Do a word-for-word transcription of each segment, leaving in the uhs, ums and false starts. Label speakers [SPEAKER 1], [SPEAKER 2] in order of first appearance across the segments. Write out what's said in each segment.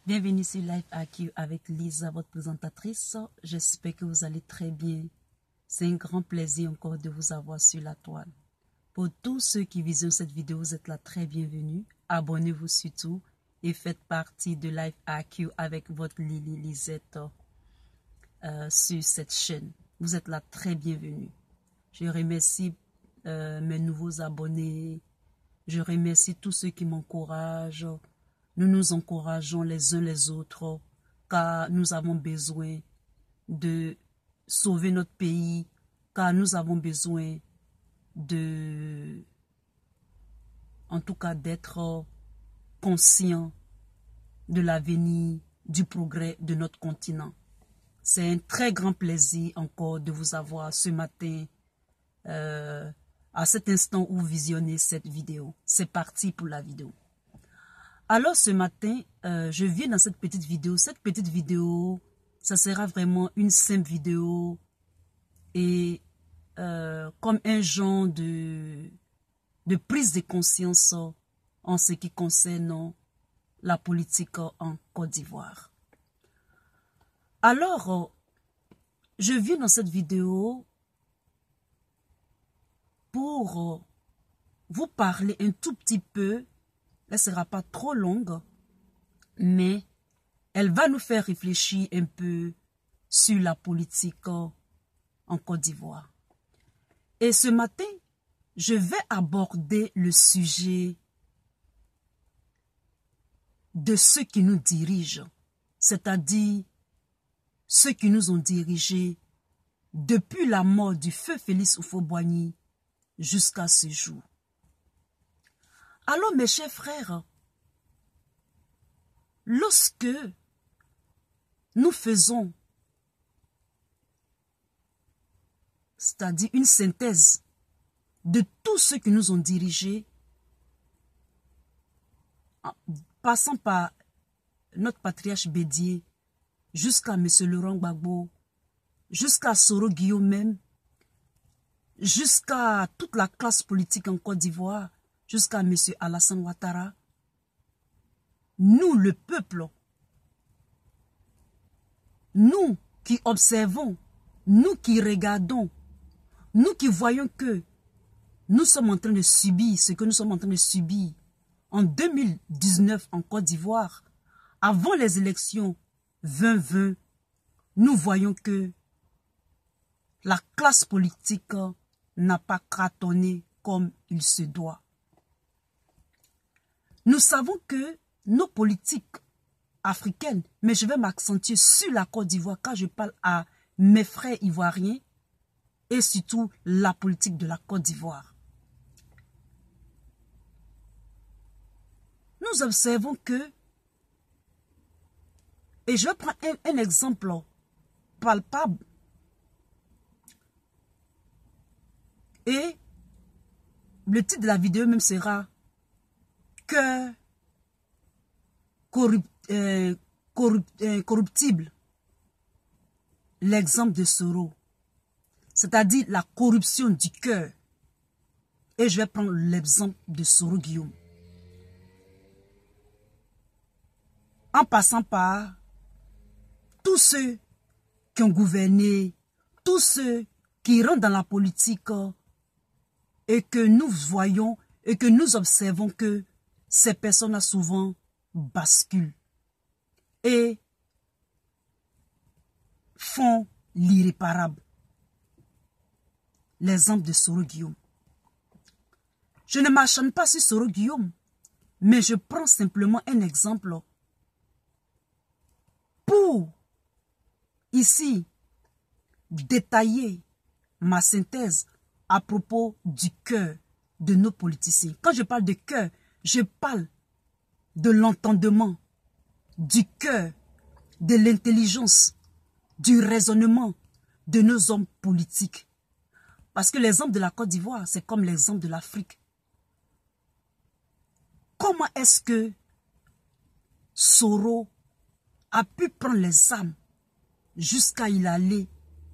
[SPEAKER 1] Bienvenue sur Life A Q avec Lisa, votre présentatrice. J'espère que vous allez très bien. C'est un grand plaisir encore de vous avoir sur la toile. Pour tous ceux qui visionnent cette vidéo, vous êtes là très bienvenue. Abonnez-vous surtout et faites partie de Life A Q avec votre Lily Lisette euh, sur cette chaîne. Vous êtes là très bienvenue. Je remercie euh, mes nouveaux abonnés. Je remercie tous ceux qui m'encouragent. Nous nous encourageons les uns les autres car nous avons besoin de sauver notre pays, car nous avons besoin de, en tout cas, d'être conscients de l'avenir, du progrès de notre continent. C'est un très grand plaisir encore de vous avoir ce matin, euh, à cet instant où vous visionnez cette vidéo. C'est parti pour la vidéo. Alors ce matin, euh, je viens dans cette petite vidéo. Cette petite vidéo, ça sera vraiment une simple vidéo et euh, comme un genre de, de prise de conscience en ce qui concerne la politique en Côte d'Ivoire. Alors, je viens dans cette vidéo pour vous parler un tout petit peu. Elle ne sera pas trop longue, mais elle va nous faire réfléchir un peu sur la politique en Côte d'Ivoire. Et ce matin, je vais aborder le sujet de ceux qui nous dirigent, c'est-à-dire ceux qui nous ont dirigés depuis la mort du feu Félix Houphouët-Boigny jusqu'à ce jour. Alors, mes chers frères, lorsque nous faisons, c'est-à-dire une synthèse de tous ceux qui nous ont dirigés, passant par notre patriarche Bédié, jusqu'à M. Laurent Gbagbo, jusqu'à Soro Guillaume même, jusqu'à toute la classe politique en Côte d'Ivoire, jusqu'à M. Alassane Ouattara, nous, le peuple, nous qui observons, nous qui regardons, nous qui voyons que nous sommes en train de subir ce que nous sommes en train de subir en deux mille dix-neuf en Côte d'Ivoire, avant les élections vingt vingt, nous voyons que la classe politique n'a pas cartonné comme il se doit. Nous savons que nos politiques africaines, mais je vais m'accentuer sur la Côte d'Ivoire car je parle à mes frères ivoiriens et surtout la politique de la Côte d'Ivoire. Nous observons que, et je vais prendre un, un exemple palpable, et le titre de la vidéo même sera que corrupt, euh, corrupt, euh, corruptible, l'exemple de Soro, c'est-à-dire la corruption du cœur. Et je vais prendre l'exemple de Soro Guillaume. En passant par tous ceux qui ont gouverné, tous ceux qui rentrent dans la politique et que nous voyons et que nous observons que ces personnes souvent basculent et font l'irréparable. L'exemple de Soro Guillaume. Je ne m'acharne pas sur Soro Guillaume, mais je prends simplement un exemple pour ici détailler ma synthèse à propos du cœur de nos politiciens. Quand je parle de cœur, je parle de l'entendement, du cœur, de l'intelligence, du raisonnement de nos hommes politiques. Parce que l'exemple de la Côte d'Ivoire, c'est comme l'exemple de l'Afrique. Comment est-ce que Soro a pu prendre les armes jusqu'à y aller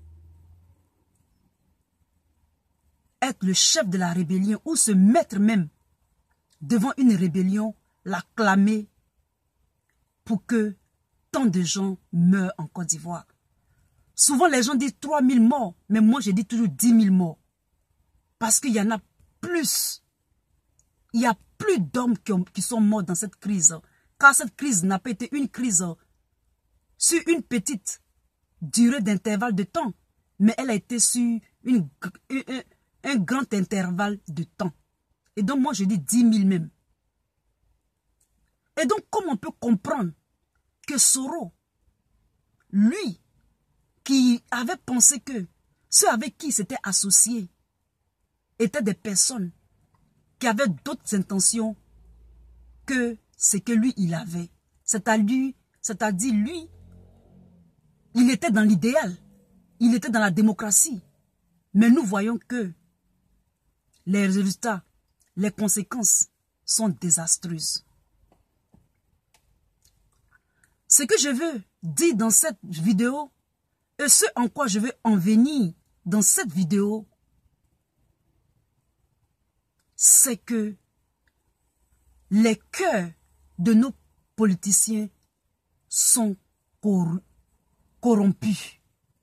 [SPEAKER 1] être le chef de la rébellion ou se mettre même devant une rébellion, la clamer pour que tant de gens meurent en Côte d'Ivoire? Souvent, les gens disent trois mille morts, mais moi, je dis toujours dix mille morts. Parce qu'il y en a plus. Il y a plus d'hommes qui, qui sont morts dans cette crise. Car cette crise n'a pas été une crise sur une petite durée d'intervalle de temps, mais elle a été sur une, un, un grand intervalle de temps. Et donc, moi, je dis dix mille même. Et donc, comment on peut comprendre que Soro, lui, qui avait pensé que ceux avec qui il s'était associé étaient des personnes qui avaient d'autres intentions que ce que lui, il avait. C'est-à-dire, c'est-à-dire lui, il était dans l'idéal, il était dans la démocratie. Mais nous voyons que les résultats, les conséquences sont désastreuses. Ce que je veux dire dans cette vidéo, et ce en quoi je veux en venir dans cette vidéo, c'est que les cœurs de nos politiciens sont cor- corrompus.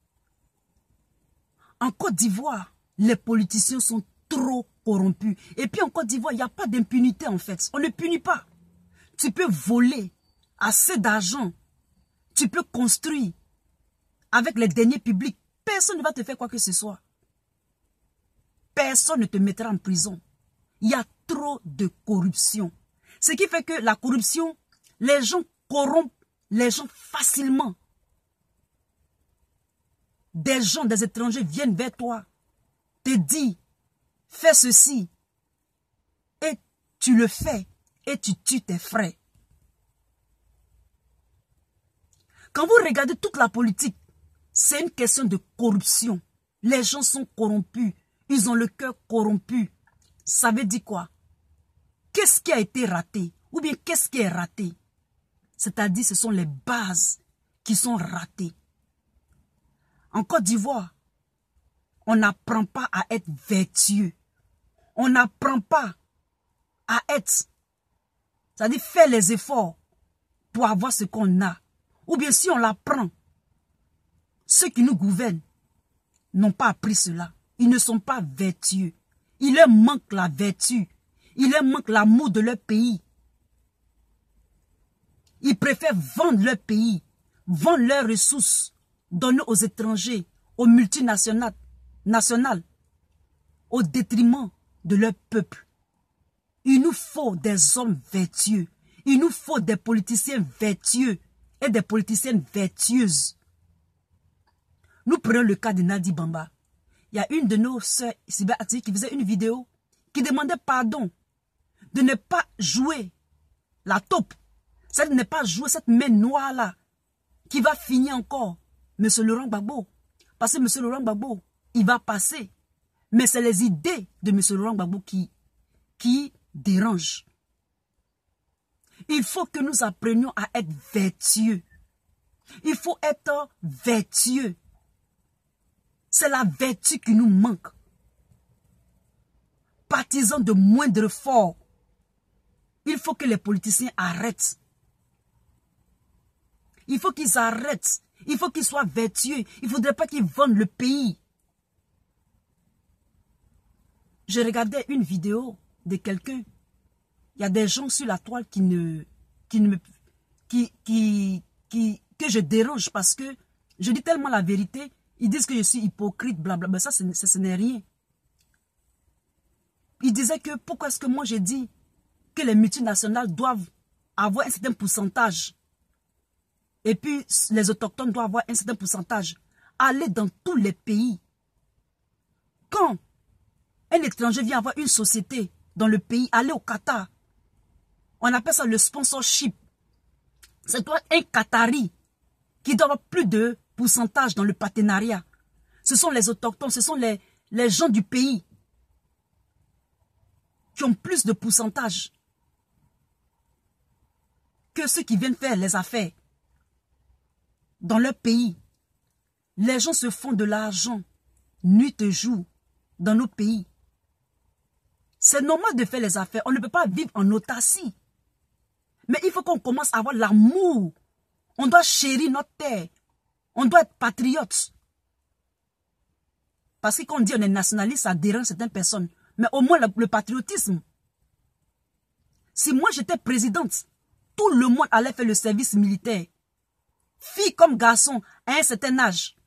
[SPEAKER 1] En Côte d'Ivoire, les politiciens sont trop corrompus. Et puis en Côte d'Ivoire, il n'y a pas d'impunité en fait. On ne punit pas. Tu peux voler assez d'argent. Tu peux construire avec les deniers publics. Personne ne va te faire quoi que ce soit. Personne ne te mettra en prison. Il y a trop de corruption. Ce qui fait que la corruption, les gens corrompent les gens facilement. Des gens, des étrangers viennent vers toi, te disent, fais ceci. Et tu le fais et tu tues tes frères. Quand vous regardez toute la politique, c'est une question de corruption. Les gens sont corrompus. Ils ont le cœur corrompu. Ça veut dire quoi? Qu'est-ce qui a été raté? Ou bien qu'est-ce qui est raté? C'est-à-dire ce sont les bases qui sont ratées. En Côte d'Ivoire, on n'apprend pas à être vertueux. On n'apprend pas à être, c'est-à-dire faire les efforts pour avoir ce qu'on a. Ou bien si on l'apprend, ceux qui nous gouvernent n'ont pas appris cela. Ils ne sont pas vertueux. Il leur manque la vertu. Il leur manque l'amour de leur pays. Ils préfèrent vendre leur pays, vendre leurs ressources, donner aux étrangers, aux multinationales, nationales, au détriment de leur peuple. Il nous faut des hommes vertueux. Il nous faut des politiciens vertueux et des politiciennes vertueuses. Nous prenons le cas de Nadi Bamba. Il y a une de nos sœurs cyberactivistes qui faisait une vidéo qui demandait pardon de ne pas jouer la taupe. C'est de ne pas jouer cette main noire-là qui va finir encore M. Laurent Gbagbo. Parce que M. Laurent Gbagbo, il va passer. Mais c'est les idées de M. Laurent Gbagbo qui, qui dérangent. Il faut que nous apprenions à être vertueux. Il faut être vertueux. C'est la vertu qui nous manque. Partisans de moindre fort. Il faut que les politiciens arrêtent. Il faut qu'ils arrêtent. Il faut qu'ils soient vertueux. Il ne faudrait pas qu'ils vendent le pays. Je regardais une vidéo de quelqu'un. Il y a des gens sur la toile qui ne, qui ne me, qui, qui, qui, que je dérange parce que je dis tellement la vérité. Ils disent que je suis hypocrite, blablabla. Mais ça, ce, ce, ce n'est rien. Ils disaient que pourquoi est-ce que moi j'ai dit que les multinationales doivent avoir un certain pourcentage. Et puis les autochtones doivent avoir un certain pourcentage. Allez dans tous les pays. Quand un étranger vient avoir une société dans le pays, allez au Qatar. On appelle ça le sponsorship. C'est toi un Qatari qui doit avoir plus de pourcentage dans le partenariat. Ce sont les autochtones, ce sont les, les gens du pays qui ont plus de pourcentage que ceux qui viennent faire les affaires dans leur pays. Les gens se font de l'argent nuit et jour dans nos pays. C'est normal de faire les affaires. On ne peut pas vivre en autarcie. Mais il faut qu'on commence à avoir l'amour. On doit chérir notre terre. On doit être patriote. Parce que quand on dit on est nationaliste, ça dérange certaines personnes. Mais au moins le, le patriotisme. Si moi j'étais présidente, tout le monde allait faire le service militaire. Filles comme garçons, à un certain âge.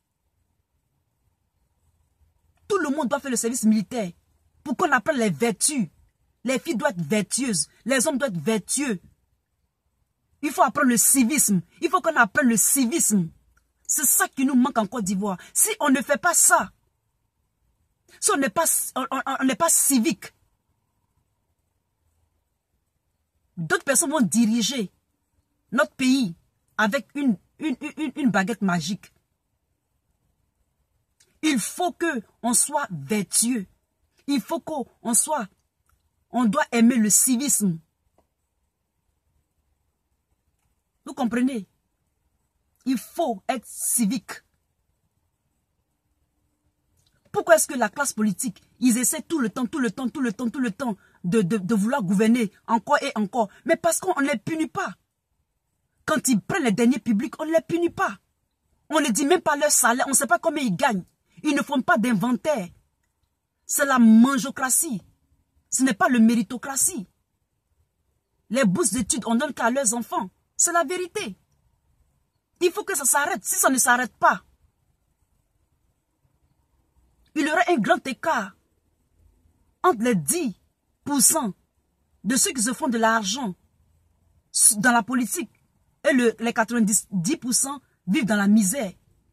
[SPEAKER 1] Tout le monde doit faire le service militaire. Pour qu'on apprenne les vertus. Les filles doivent être vertueuses. Les hommes doivent être vertueux. Il faut apprendre le civisme. Il faut qu'on apprenne le civisme. C'est ça qui nous manque en Côte d'Ivoire. Si on ne fait pas ça, si on n'est pas, on, on, on n'est pas civique, d'autres personnes vont diriger notre pays avec une, une, une, une baguette magique. Il faut qu'on soit vertueux. Il faut qu'on soit, on doit aimer le civisme. Vous comprenez? Il faut être civique. Pourquoi est-ce que la classe politique, ils essaient tout le temps, tout le temps, tout le temps, tout le temps de, de, de vouloir gouverner encore et encore? Mais parce qu'on ne les punit pas. Quand ils prennent les derniers publics, on ne les punit pas. On ne dit même pas leur salaire, on ne sait pas combien ils gagnent. Ils ne font pas d'inventaire. C'est la mangeocratie. Ce n'est pas le méritocratie. Les bourses d'études, on donne qu'à leurs enfants. C'est la vérité. Il faut que ça s'arrête. Si ça ne s'arrête pas, il y aurait un grand écart entre les dix pour cent de ceux qui se font de l'argent dans la politique et le, les quatre-vingt-dix pour cent vivent dans la misère.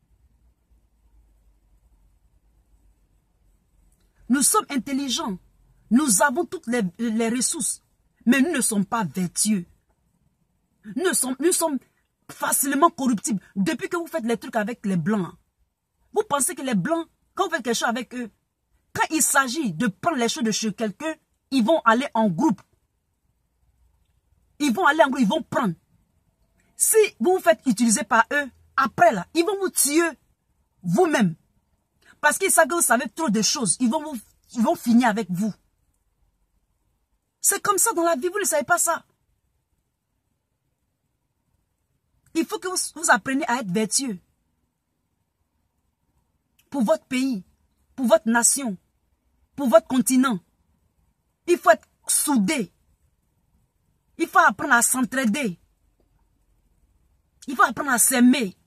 [SPEAKER 1] Nous sommes intelligents. Nous avons toutes les, les ressources. Mais nous ne sommes pas vertueux. Nous sommes, nous sommes facilement corruptibles. Depuis que vous faites les trucs avec les Blancs, vous pensez que les Blancs, quand vous faites quelque chose avec eux, quand il s'agit de prendre les choses de chez quelqu'un, ils vont aller en groupe. Ils vont aller en groupe, ils vont prendre. Si vous vous faites utiliser par eux, après là, ils vont vous tuer vous-même. Parce qu'ils savent que vous savez trop de choses. Ils vont, vous, ils vont finir avec vous. C'est comme ça dans la vie, vous ne savez pas ça. Il faut que vous, vous appreniez à être vertueux. Pour votre pays, pour votre nation, pour votre continent. Il faut être soudé. Il faut apprendre à s'entraider. Il faut apprendre à s'aimer.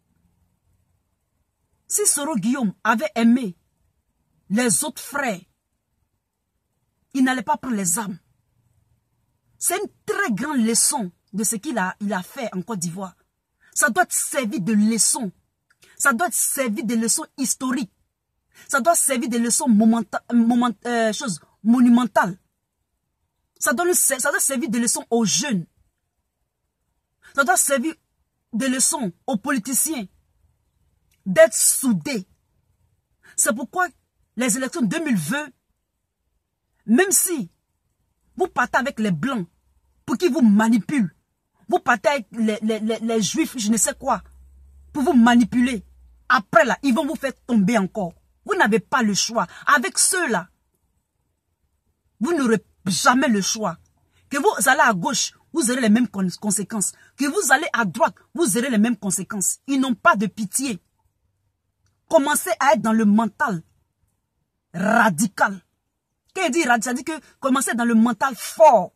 [SPEAKER 1] Si Soro Guillaume avait aimé les autres frères, il n'allait pas prendre les armes. C'est une très grande leçon de ce qu'il a, il a fait en Côte d'Ivoire. Ça doit être servi de leçon. Ça doit être servi de leçons historiques. Ça doit servir de leçons momenta, moment, euh, choses monumentales. Ça doit, ça doit servir de leçons aux jeunes. Ça doit servir de leçons aux politiciens. D'être soudés. C'est pourquoi les élections deux mille vingt, même si vous partez avec les Blancs pour qu'ils vous manipulent, vous partez avec les, les, les, les Juifs, je ne sais quoi, pour vous manipuler, après là, ils vont vous faire tomber encore. Vous n'avez pas le choix. Avec ceux-là, vous n'aurez jamais le choix. Que vous allez à gauche, vous aurez les mêmes conséquences. Que vous allez à droite, vous aurez les mêmes conséquences. Ils n'ont pas de pitié. Commencez à être dans le mental radical. Quand il dit radical, ça dit que commencez dans le mental fort.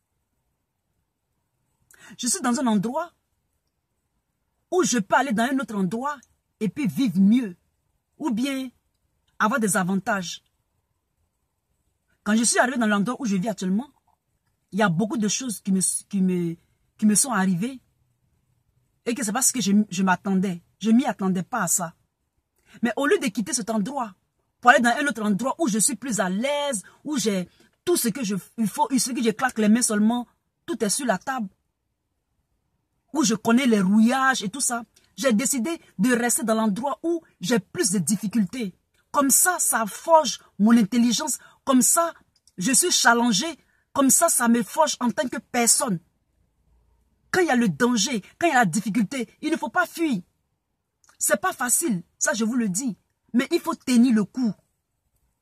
[SPEAKER 1] Je suis dans un endroit où je peux aller dans un autre endroit et puis vivre mieux. Ou bien avoir des avantages. Quand je suis arrivé dans l'endroit où je vis actuellement, il y a beaucoup de choses qui me, qui me, qui me sont arrivées et que c'est parce que je, je m'attendais. Je ne m'y attendais pas à ça. Mais au lieu de quitter cet endroit pour aller dans un autre endroit où je suis plus à l'aise, où j'ai tout ce que je, il faut, ce que je claque les mains seulement, tout est sur la table, où je connais les rouillages et tout ça, j'ai décidé de rester dans l'endroit où j'ai plus de difficultés. Comme ça, ça forge mon intelligence. Comme ça, je suis challengé. Comme ça, ça me forge en tant que personne. Quand il y a le danger, quand il y a la difficulté, il ne faut pas fuir. C'est pas facile, ça je vous le dis. Mais il faut tenir le coup.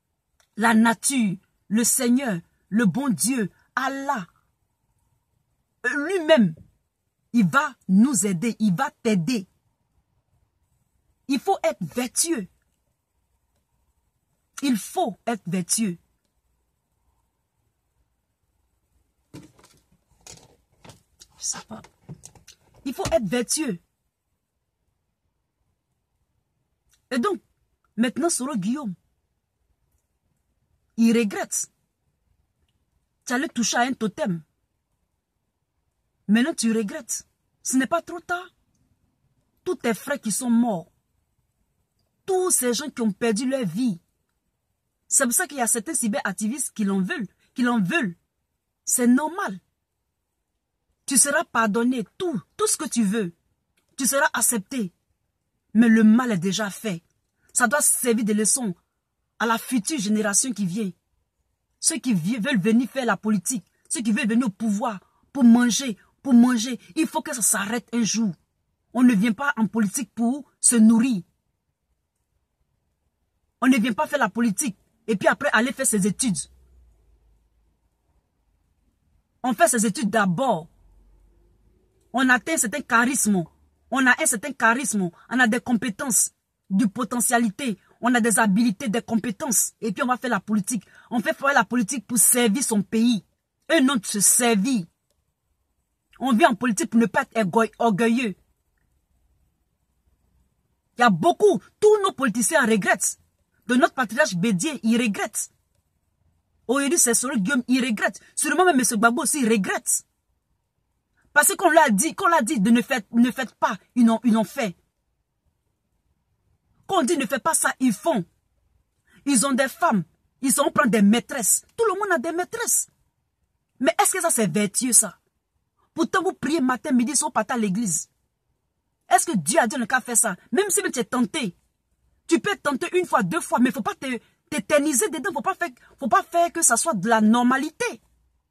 [SPEAKER 1] La nature, le Seigneur, le bon Dieu, Allah lui-même, il va nous aider, il va t'aider. Il faut être vertueux. Il faut être vertueux. Je sais pas. Il faut être vertueux. Et donc, maintenant, Soro Guillaume, il regrette. Tu allais toucher à un totem. Maintenant, tu regrettes. Ce n'est pas trop tard. Tous tes frères qui sont morts. Tous ces gens qui ont perdu leur vie. C'est pour ça qu'il y a certains cyberactivistes qui l'en veulent. Qui l'en veulent. C'est normal. Tu seras pardonné. Tout, tout ce que tu veux. Tu seras accepté. Mais le mal est déjà fait. Ça doit servir de leçon à la future génération qui vient. Ceux qui veulent venir faire la politique. Ceux qui veulent venir au pouvoir pour manger. Pour manger. Il faut que ça s'arrête un jour. On ne vient pas en politique pour se nourrir. On ne vient pas faire la politique et puis après aller faire ses études. On fait ses études d'abord. On atteint un certain charisme. On a un certain charisme. On a des compétences, du potentialité. On a des habilités, des compétences. Et puis on va faire la politique. On fait faire la politique pour servir son pays. Et non de se servir. On vient en politique pour ne pas être orgueilleux. Il y a beaucoup, tous nos politiciens regrettent. De notre patriarche Bédier, ils regrettent. Aujourd'hui, c'est Soro Guillaume, il regrette. Sûrement même M. Gbagbo aussi, il regrette. Parce qu'on l'a dit, qu'on l'a dit de ne faites, ne faites pas, ils n'ont ils ont fait. Quand on dit ne faites pas ça, ils font. Ils ont des femmes, ils sont prendre des maîtresses. Tout le monde a des maîtresses. Mais est-ce que ça c'est vertueux ça? Pourtant vous priez matin, midi, soir, partir à l'église. Est-ce que Dieu a dit on n'a qu'à faire ça? Même si tu es tenté. Tu peux tenter une fois, deux fois, mais il ne faut pas t'éterniser dedans. Il ne faut pas faire, faut pas faire que ça soit de la normalité.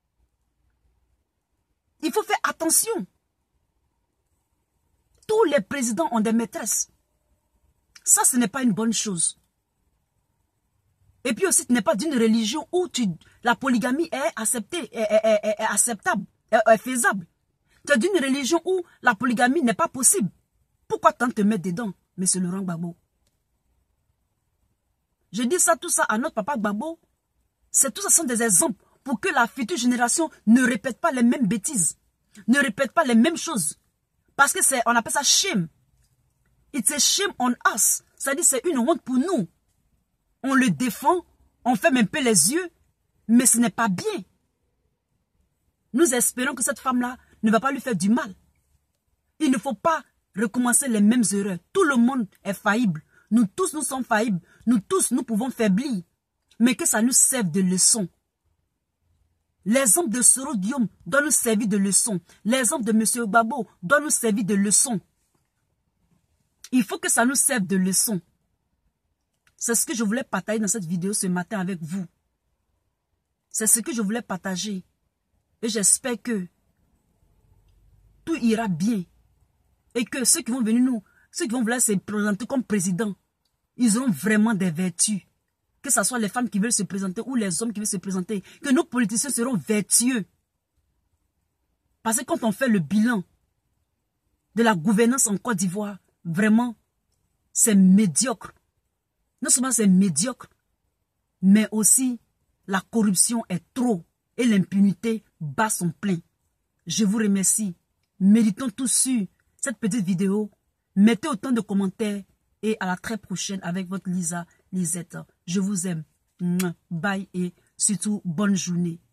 [SPEAKER 1] Il faut faire attention. Tous les présidents ont des maîtresses. Ça, ce n'est pas une bonne chose. Et puis aussi, tu n'es pas d'une religion où tu, la polygamie est acceptée, est, est, est, est acceptable, est, est faisable. Tu es d'une religion où la polygamie n'est pas possible. Pourquoi tant te mettre dedans, M. Laurent Gbagbo? Je dis ça, tout ça à notre papa Gbagbo. C'est tout ça sont des exemples pour que la future génération ne répète pas les mêmes bêtises. Ne répète pas les mêmes choses. Parce que c'est, on appelle ça shame. It's a shame on us. C'est-à-dire c'est une honte pour nous. On le défend, on ferme un peu les yeux, mais ce n'est pas bien. Nous espérons que cette femme-là ne va pas lui faire du mal. Il ne faut pas recommencer les mêmes erreurs. Tout le monde est faillible. Nous tous, nous sommes faillibles. Nous tous, nous pouvons faiblir. Mais que ça nous serve de leçon. L'exemple de Soro Guillaume doit nous servir de leçon. L'exemple de M. Gbagbo doit nous servir de leçon. Il faut que ça nous serve de leçon. C'est ce que je voulais partager dans cette vidéo ce matin avec vous. C'est ce que je voulais partager. Et j'espère que tout ira bien. Et que ceux qui vont venir nous, ceux qui vont vouloir se présenter comme président, ils auront vraiment des vertus. Que ce soit les femmes qui veulent se présenter ou les hommes qui veulent se présenter. Que nos politiciens seront vertueux. Parce que quand on fait le bilan de la gouvernance en Côte d'Ivoire, vraiment, c'est médiocre. Non seulement c'est médiocre, mais aussi la corruption est trop et l'impunité bat son plein. Je vous remercie. Méditons tous sur cette petite vidéo. Mettez autant de commentaires et à la très prochaine avec votre Lisa Lisette. Je vous aime. Bye et surtout bonne journée.